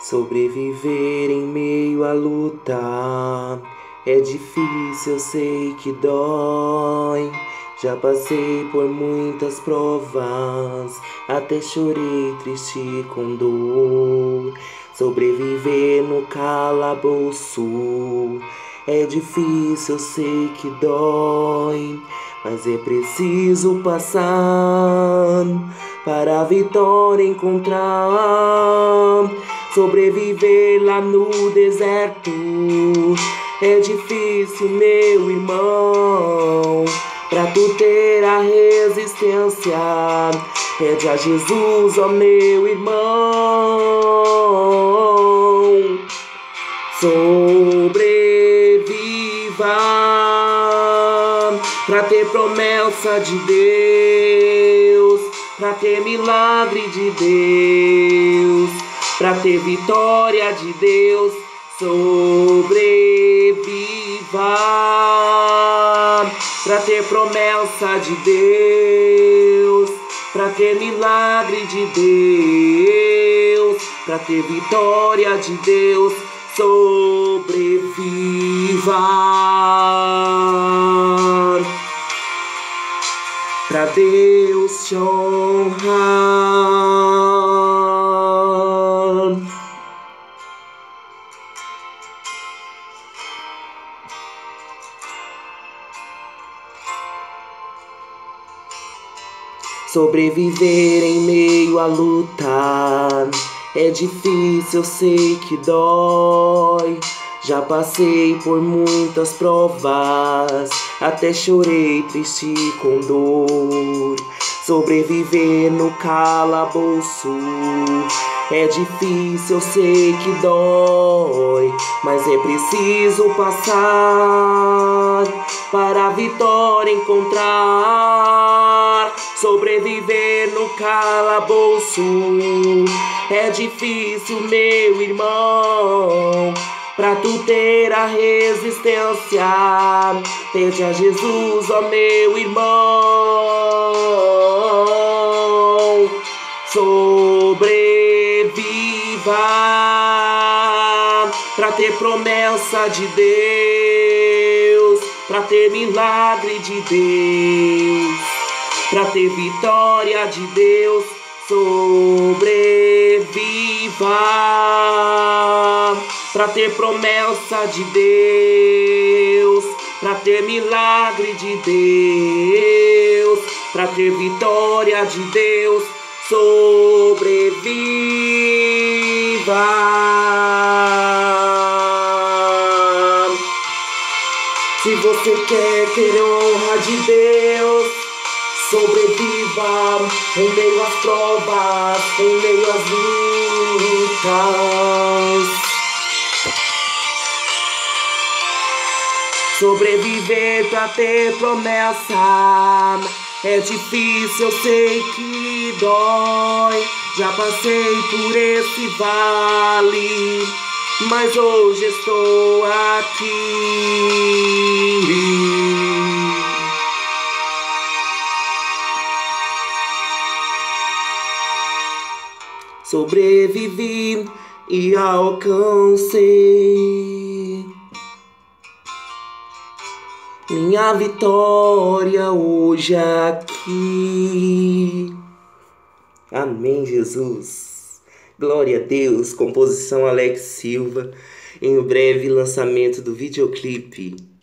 Sobreviver em meio à luta é difícil, eu sei que dói. Já passei por muitas provas, até chorei triste com dor. Sobreviver no calabouço é difícil, eu sei que dói, mas é preciso passar para a vitória encontrar. Sobreviver lá no deserto é difícil, meu irmão. Pra tu ter a resistência, pede a Jesus, ó meu irmão. Sobreviva pra ter promessa de Deus, pra ter milagre de Deus, pra ter vitória de Deus. Sobreviva pra ter promessa de Deus, pra ter milagre de Deus, pra ter vitória de Deus. Sobreviva pra Deus te honrar. Sobreviver em meio à luta é difícil, eu sei que dói. Já passei por muitas provas, até chorei triste com dor. Sobreviver no calabouço é difícil, eu sei que dói, mas é preciso passar para a vitória encontrar. Sobreviver no calabouço é difícil, meu irmão. Pra tu ter a resistência, pede a Jesus, ó meu irmão. Sobreviva pra ter promessa de Deus, pra ter milagre de Deus, pra ter vitória de Deus. Sobreviva pra ter promessa de Deus, pra ter milagre de Deus, pra ter vitória de Deus. Sobreviva. Se você quer ter honra de Deus, sobreviva em meio às provas, em meio às lutas. Sobreviver pra ter promessa é difícil, eu sei que dói. Já passei por esse vale, mas hoje estou aqui. Sobrevivi e alcancei minha vitória hoje aqui. Amém, Jesus. Glória a Deus. Composição Alex Silva. Em breve lançamento do videoclipe.